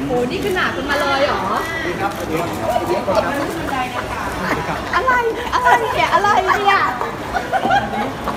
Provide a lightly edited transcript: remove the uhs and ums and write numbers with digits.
หนี่ขนาดคุณมาเลยเหรอดีครับดีครับอะไรเนี่ยอะไรเนี่ย